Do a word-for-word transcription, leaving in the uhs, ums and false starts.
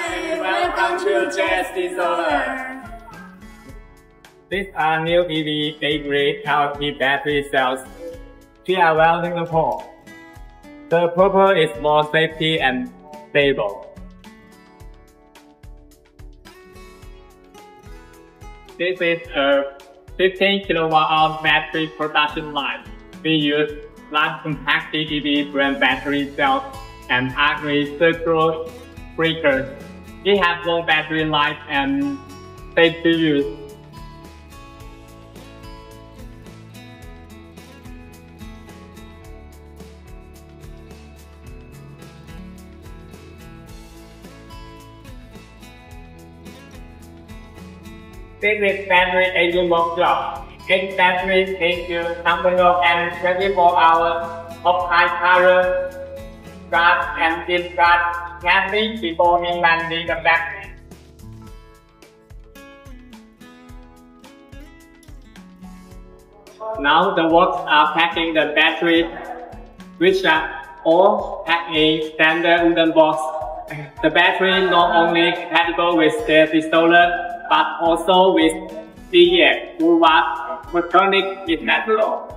Hi, welcome to Chargeand Solar. These are new E V A-grade L F P battery cells. They are well uniform. The purpose is more safety and stable. This is a fifteen kilowatt hour battery production line. We use large compact E V brand battery cells and agri circular breakers. We have long battery life and safe to use. This is battery aging workshop. Each battery takes you something and twenty-four hours of high current charge and discharge scanning before implanting the battery. Now the works are packing the battery, which are all packed in standard wooden box. The battery not only compatible with the solar, but also with C E F, who was photonic is natural.